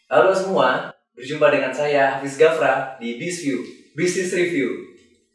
Halo semua, berjumpa dengan saya Hafiz Gafra di BizView, Business Review.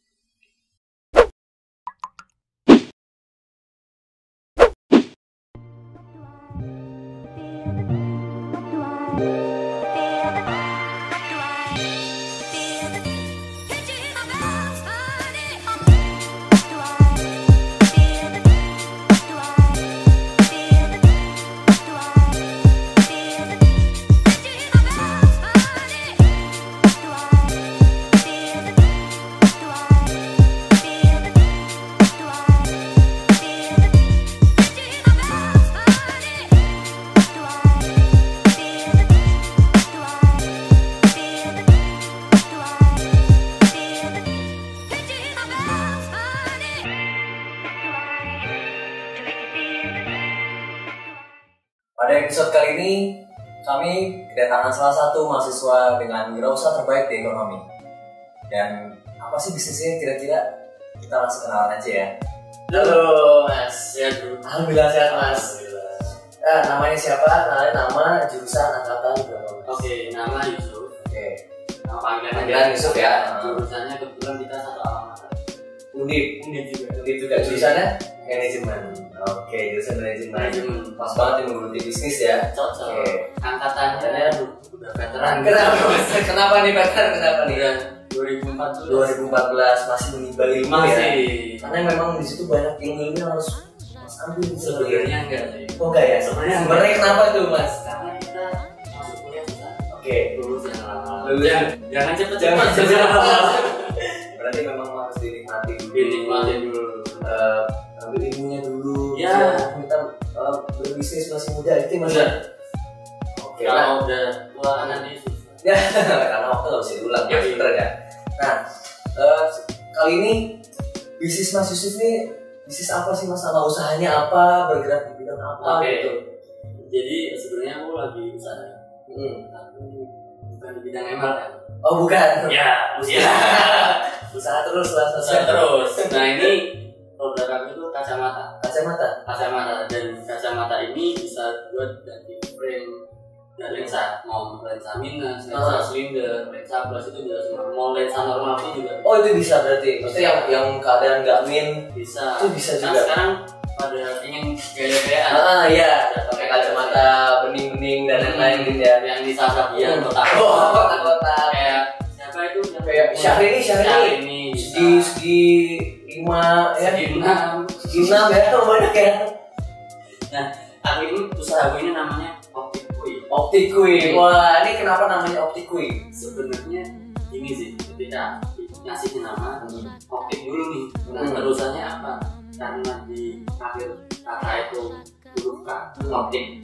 Pada episode kali ini, kami kedatangan salah satu mahasiswa dengan wirausaha terbaik di ekonomi. Dan apa sih bisnisnya kira-kira? Kita langsung kenalan aja ya. Halo Mas, sehat dulu. Alhamdulillah sehat Mas. Namanya siapa? Nama, jurusan, angkatan, berapa? Oke, nama Yusuf. Oke. Nama Panggilan Yusuf ya. Jurusannya kebetulan kita satu alamat. Undip juga. juga jurusannya manajemen. Oke, jurusan manajemen. Pas banget yang menggeluti bisnis ya. Cocok. Oke. Angkatannya udah veteran. Kenapa nih veteran? Kenapa nih? Udah 2014 masih menimba ilmu ya. Karena memang di situ banyak ilmu yang harus Mas ambil. Sebenarnya enggak sih. Oh enggak ya? Sebenarnya kenapa tuh Mas? Karena kita masuk kuliah susah. Oke. Lulus yang lama. Jangan cepet-cepet. Berarti memang harus dinikmati dulu. Ambil ilmunya dulu. Ya. Kita berbisnis masih muda itu Mas. Oke. Kalau udah tua kan nanti susah. Ya, karena waktu nggak bisa diulang. Ya, pinter ya. Nah, kali ini bisnis Mas Yusuf nih bisnis apa sih Mas? Sama usahanya apa? Bergerak di bidang apa? Oke. Gitu. Jadi sebenarnya aku lagi usaha. Tapi bukan di bidang MLM. Oh bukan. Ya, Usaha terus lah. Usaha terus. Nah ini produk kami itu kacamata dan kacamata ini bisa buat ganti frame dan lensa, mau lensa minus, lensa silinder, lensa plus itu bisa semua. Mau lensa normal pun juga. Oh itu bisa berarti. Maksudnya yang keadaan nggak min bisa. Itu bisa juga. Nah sekarang pada ingin gaya-gayaan. Iya. Pakai kacamata bening-bening dan lain-lain gitu ya. Yang disasar dia kotak. Kotak. Kayak siapa itu? Kayak Syahrini. Segi 5 ya. Segi 6 ya. Banyak ya. Nah, usaha ini namanya Optikui. Wah, ini kenapa namanya Optikui? Sebenarnya ini sih, ketika ngasih nama optik dulu nih. Nah, terusannya apa? Karena di akhir kata itu huruf K, optik.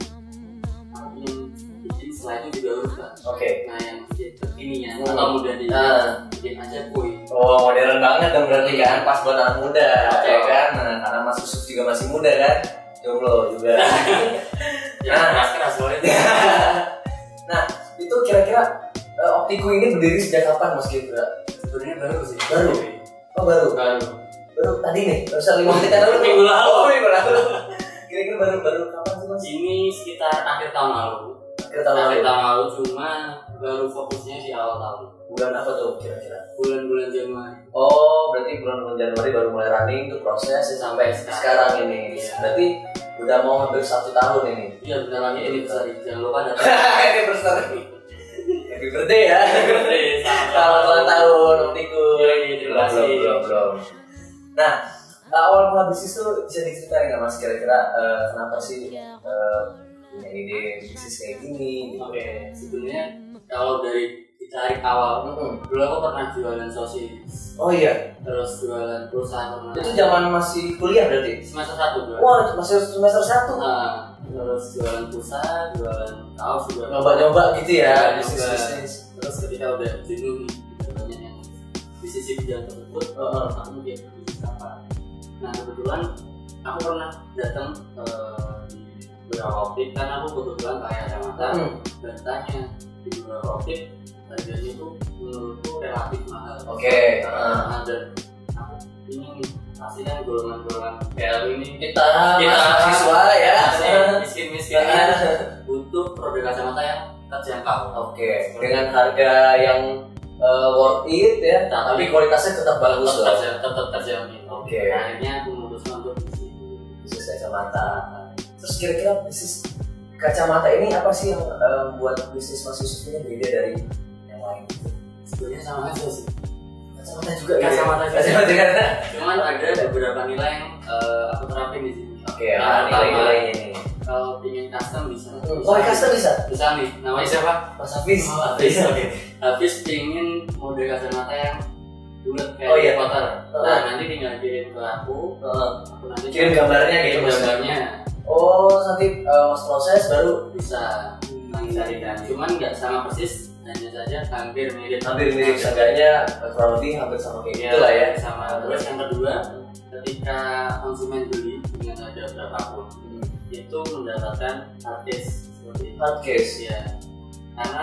Bikin setelah itu juga huruf K. Oke. Nah, yang terkininya atau mudah bikin aja kui. Oh, modern banget dong berarti kan, pas buat anak muda, ya kan? Nah, karena Mas Yusuf juga masih muda kan, jomblo juga. Keras banget. Nah, itu kira-kira Optiku ini berdiri sejak kapan Mas Gibra? Sebenarnya baru sih. Baru? Oh baru tadi nih, baru 5 menit lalu. Minggu lalu. Kira-kira baru kapan sih Mas? Ini sekitar akhir tahun lalu. Cuma baru fokusnya di awal tahun. Bulan apa tuh kira-kira? Bulan Januari. Oh, berarti bulan Januari baru mulai running tuh proses sampai sekarang ini. Iya. Berarti udah mau hampir 1 tahun ini. Iya, bentar lagi anniversary. Jangan lupa datang. Anniversary. Happy birthday ya. Selamat ulang tahun Optiku. Terima kasih. Belum. Nah, awal mula bisnis tuh bisa diceritain nggak Mas kira-kira kenapa sih punya ide bisnis kayak gini? Gitu. Oke, sebenarnya kalau dari ditarik awal, dulu aku pernah jualan sosis. Oh iya. Terus jualan pulsa. Itu zaman masih kuliah berarti? Semester 1 jualan. Wah, masih semester 1. Nah, terus jualan pulsa, jualan kaos juga. Nyoba-nyoba gitu ya, bisnis. Terus ketika udah jenuh nih, banyak yang bisnis di bidang tersebut, aku mikir bisnis apa. Nah kebetulan aku pernah datang di beberapa optik karena aku kebetulan pakai kacamata dan tanya di beberapa optik harganya itu menurutku relatif mahal. Oke. Dan aku ini pasti kan golongan-golongan kayak ini kita mahasiswa ya, miskin-miskinnya butuh produk kacamata yang terjangkau. Oke, dengan harga yang worth it ya, tapi kualitasnya tetap bagus loh. Tetap terjamin. Oke. Akhirnya aku memutuskan untuk bisnis kacamata. Terus kira-kira bisnis kacamata ini apa sih yang buat bisnis Mas Yusuf ini beda dari yang lain? Sebenarnya sama aja sih. Kacamata juga. Kacamata juga. Kacamata. Cuman ada beberapa nilai yang aku terapin di sini. Oke, nilai-nilainya ini. Kalau ingin custom bisa. Custom bisa? Bisa nih. Namanya siapa? Mas Hafiz. Hafiz. Oke. Hafiz ingin model kacamata yang bulat kayak Harry Potter. Nah, nanti tinggal kirim ke aku. Aku nanti kirim gambarnya gitu. Gambarnya. Oh, nanti Mas proses baru bisa carikan. Cuman nggak sama persis, hanya saja hampir mirip. Seenggaknya kurang lebih hampir sama kayak gitu lah ya. Sama. Terus yang kedua, ketika konsumen beli dengan harga berapapun, itu mendapatkan hardcase seperti hardcase ya. Karena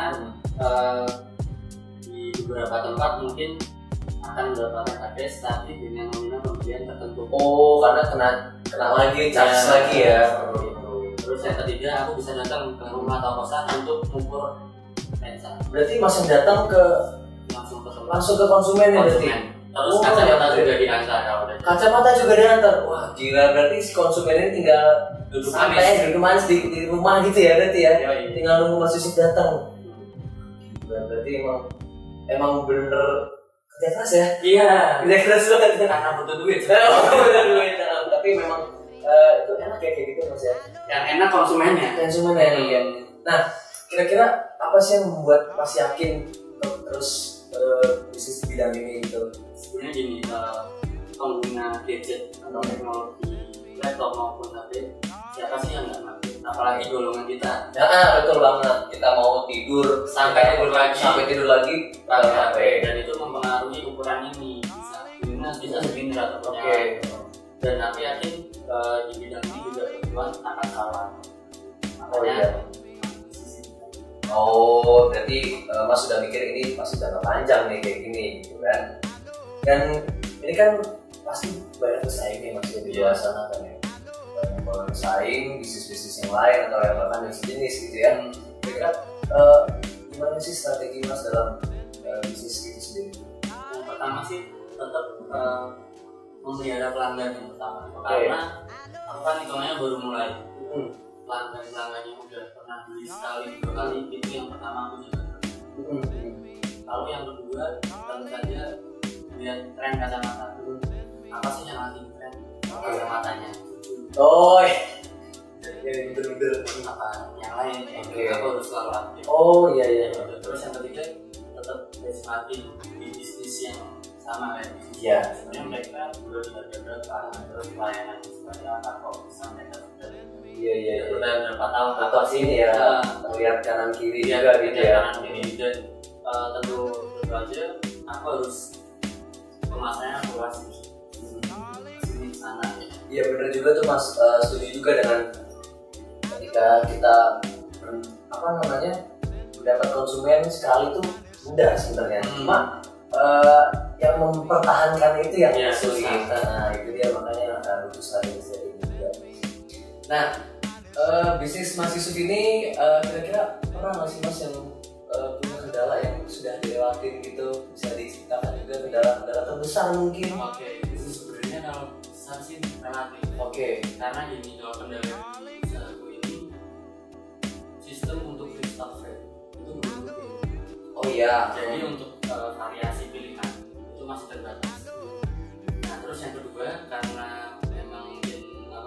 di beberapa tempat mungkin akan mendapatkan hardcase tapi dengan nominal pembelian tertentu. Oh, karena kena lagi charge lagi ya. Terus yang ketiga, aku bisa datang ke rumah atau kosan untuk mengukur lensa. Berarti Mas yang datang ke langsung ke konsumen ya berarti. Terus kacamata juga diantar kalau ada. Kacamata juga diantar. Wah, gila, berarti si konsumen ini tinggal duduk manis di rumah gitu ya berarti ya. Tinggal nunggu Mas Yusuf datang. Berarti emang bener kerja keras ya? Iya. Kerja keras banget karena butuh duit. Butuh duit. Tapi memang itu enak ya kayak gitu Mas ya. Yang enak konsumennya. Ya. Nah, kira-kira apa sih yang membuat Mas yakin terus bisnis di bidang ini gitu? Sebenarnya gini, pengguna gadget atau teknologi laptop maupun HP, siapa sih yang nggak ngerti? Apalagi golongan kita. Ya, betul banget. Kita mau tidur sampai tidur lagi pakai HP. Dan itu mempengaruhi ukuran ini. Bisa segini atau dan aku yakin di bidang ini juga kebetulan akan salah. Makanya. Oh, berarti Mas sudah mikir ini pasti jangka panjang nih kayak gini gitu kan. Dan ini kan pasti banyak pesaingnya Mas di luar sana kan ya. Banyak pesaing, bisnis-bisnis yang lain atau yang bahkan yang sejenis gitu ya. Kira-kira gimana sih strategi Mas dalam bisnis itu sendiri? Yang pertama sih tetap memelihara pelanggan yang pertama. Karena aku kan hitungannya baru mulai. Pelanggan-pelanggan yang udah pernah beli sekali, 2 kali, itu yang pertama aku juga. Lalu yang kedua, tentu saja lihat tren kacamata. Apa sih yang lagi tren kacamatanya? Oh, ya bener-bener apa yang lain? Aku harus selalu aktif. Oh iya. Terus yang ketiga, tetap benchmarking di bisnis yang sama kayak bisnis. Iya. Sebenarnya mereka udah di harga berapa, terus pelayanan seperti apa kok bisa mereka sudah. Iya. Udah berapa tahun atau sini ya, lihat kanan kiri juga gitu ya. Kanan kiri dan tentu aja aku harus kemasannya luas sini sana. Iya benar juga tuh Mas, setuju juga dengan ketika kita mendapat konsumen sekali tuh mudah sebenarnya. Cuma yang mempertahankan itu yang sulit. Nah itu dia makanya butuh saling sharing juga. Nah bisnis Mas Yusuf ini kira-kira pernah nggak sih Mas yang punya kendala yang sudah dilewatin gitu, bisa diceritakan juga kendala terbesar mungkin? Oke, itu sebenarnya kalau besar sih relatif. Karena gini, kalau kendala di usahaku ini sistem untuk restock itu belum. Oh iya. Jadi untuk variasi pilihan itu masih terbatas. Nah terus yang kedua, karena memang mungkin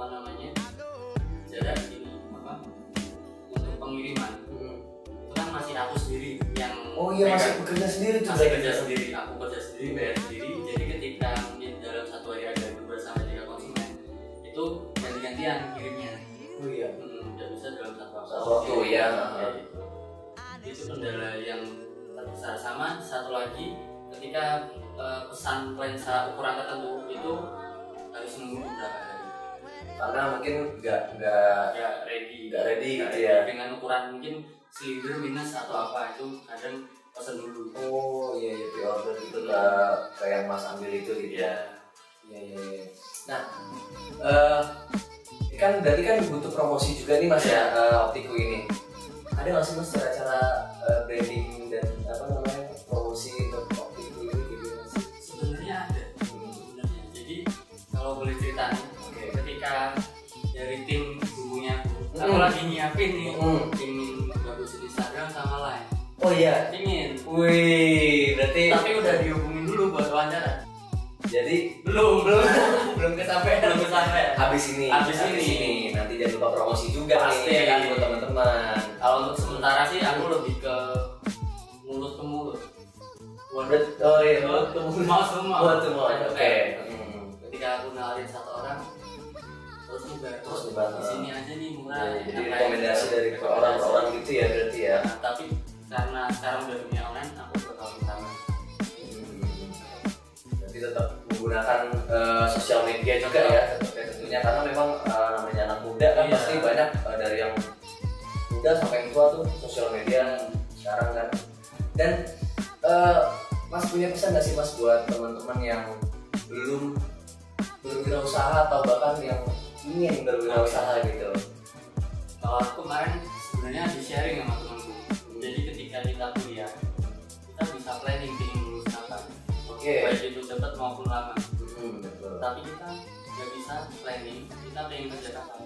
jarak ini untuk pengiriman itu kan masih aku sendiri yang masih bekerja sendiri tuh. Aku kerja sendiri, bayar sendiri. Jadi ketika mungkin dalam satu hari ada 2-3 konsumen itu ganti-gantian kirimnya. Tidak bisa dalam satu waktu ya. Itu kendala yang terbesar. Sama satu lagi, ketika pesan lensa ukuran tertentu itu harus nunggu beberapa hari karena mungkin nggak ready gitu ya, dengan ukuran mungkin silinder minus atau apa, itu kadang pesan dulu. Oh iya di order gitu ke yang Mas ambil itu gitu ya. Iya. Nah kan berarti kan butuh promosi juga nih Mas ya, optiku ini. ada nggak sih mas cara-cara branding dan apa namanya promosi untuk Optiku ini gitu? Sebenarnya ada. Sebenarnya. Jadi kalau boleh cerita nih, ketika dari tim bumbunya aku lagi nyiapin nih, ingin bagusin Instagram sama Line. Oh iya. Ingin. Wih, berarti. Tapi udah dihubungin dulu buat wawancara. Jadi belum kesampean. Habis ini nanti jangan lupa promosi juga pasti nih kan buat teman-teman. Kalau untuk sementara sih aku lebih ke mulut ke mulut. Oh iya, mulut ke mulut. Mau semua. Oke. Ketika aku nawarin satu orang terus nyebar di sini aja nih murah. Jadi rekomendasi dari orang-orang gitu ya berarti ya. Nah, tapi karena sekarang udah dunia online aku bakal utama. Tetap menggunakan sosial media juga ya tentunya karena memang namanya anak muda kan pasti banyak dari yang muda sampai yang tua tuh sosial media sekarang kan. Dan mas punya pesan nggak sih mas buat teman-teman yang belum berwirausaha atau bahkan yang ingin berwirausaha gitu? Kalau aku kemarin sebenarnya di sharing sama temanku, jadi ketika kita kuliah kita bisa planning ingin lulus kapan. Baik itu cepat maupun lama. Tapi kita nggak bisa planning kita pengen kerja kapan.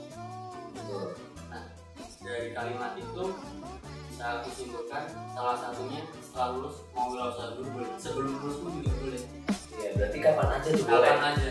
Nah, dari kalimat itu bisa aku simpulkan salah satunya setelah lulus mau wirausaha dulu boleh, sebelum lulus pun juga boleh. Ya berarti kapan aja tuh boleh. Kapan aja.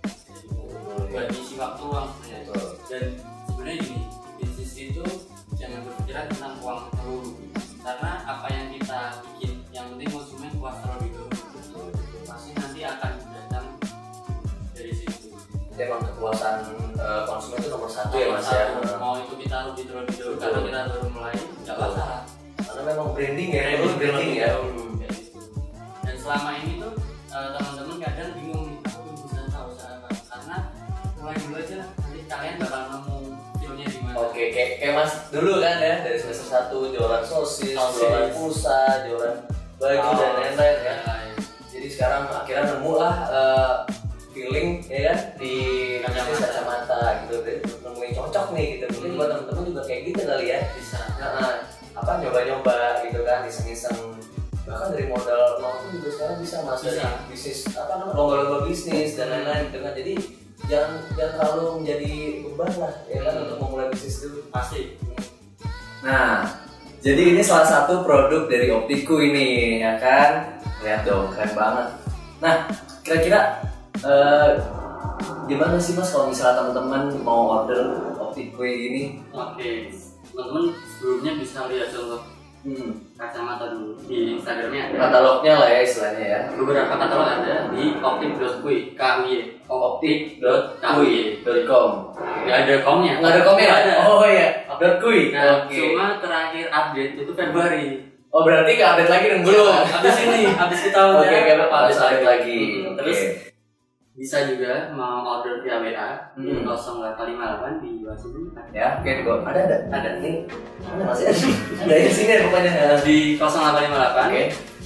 Buat isi waktu luang sebenarnya. Dan sebenarnya gini, bisnis itu jangan berpikiran tentang uang dulu. Karena apa yang kita bikin, yang penting konsumen puas terlebih dahulu. Pasti nanti akan datang dari situ. Emang kepuasan konsumen itu nomor satu ya mas ya. Mau itu kita lebih terlebih dahulu karena kita baru mulai, nggak masalah. Karena memang branding ya, branding ya. Dan selama ini tuh teman-teman kadang bingung nih, aku bisa tahu usaha apa. Karena mulai dulu aja lah, nanti kalian bakal nemu feelnya di mana. Oke, kayak mas dulu kan ya dari semester 1 jualan sosis, jualan pulsa, jualan baju dan lain-lain ya. Jadi sekarang akhirnya nemu lah feeling ya kan di kacamata gitu, nemuin cocok nih gitu. Mungkin buat teman-teman juga kayak gitu kali ya. Bisa. Apa nyoba-nyoba gitu kan, iseng-iseng. Bahkan dari modal nol pun juga sekarang bisa mas dari bisnis apa namanya lomba-lomba bisnis dan lain-lain gitu kan. Jadi jangan terlalu menjadi beban lah ya kan untuk memulai bisnis dulu pasti. Nah, jadi ini salah satu produk dari Optiku ini ya kan. Lihat dong, keren banget. Nah, kira-kira gimana sih mas kalau misalnya teman-teman mau order Optiku ini? Oke, teman-teman sebelumnya bisa lihat contoh kacamata dulu di Instagramnya ada katalognya lah ya istilahnya ya. Beberapa katalog ada di optik.kui optik.kui.com. Nggak ada komnya. Nggak ada komnya? Ada. Oh iya. .kui. Nah, cuma terakhir update itu Februari. Oh berarti nggak update lagi dong belum? Habis kita Oke, harus update lagi. Terus bisa juga mau order via WA di 0858 di bawah sini. Ya, oke, ada nih. Mana masih ada? Ada di sini pokoknya di 0858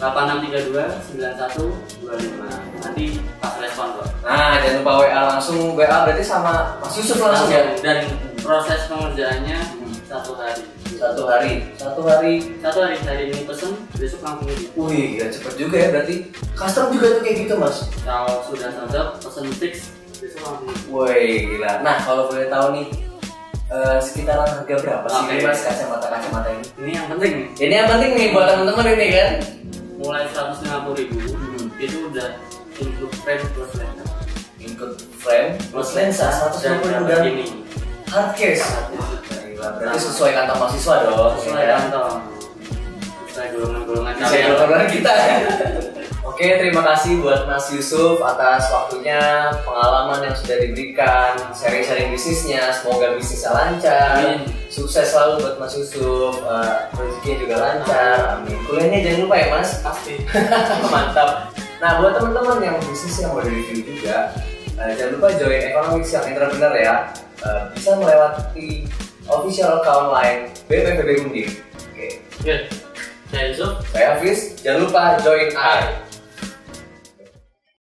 8632 9125. Nanti pas respon kok. Nah, jangan lupa WA langsung. WA berarti sama Mas Yusuf langsung ya. Dan proses pengerjaannya 1 hari. Hari ini pesen, besok langsung jadi. Wih, ya cepet juga ya berarti. Custom juga tuh kayak gitu mas. Kalau sudah cocok, pesen fix, besok langsung jadi. Wih, gila. Nah, kalau boleh tahu nih, sekitaran harga berapa sih mas kacamata ini? Ini yang penting nih. Ini yang penting nih buat teman-teman ini kan. Mulai 150.000 itu udah include frame plus lensa. Include frame plus lensa 150.000 dan ini hard case. Berarti sesuai kantong mahasiswa dong. Sesuai kantong. Sesuai golongan kita. Oke, terima kasih buat Mas Yusuf atas waktunya, pengalaman yang sudah diberikan, sharing-sharing bisnisnya. Semoga bisnisnya lancar. Sukses selalu buat Mas Yusuf. Rezekinya juga lancar. Amin. Kuliahnya jangan lupa ya Mas. Pasti. Mantap. Nah, buat teman-teman yang bisnis yang mau review juga, jangan lupa join Economics yang entrepreneur ya. Bisa melewati official account line BPPB Undip. Oke. Saya Yusuf. Saya Hafiz. Jangan lupa join I.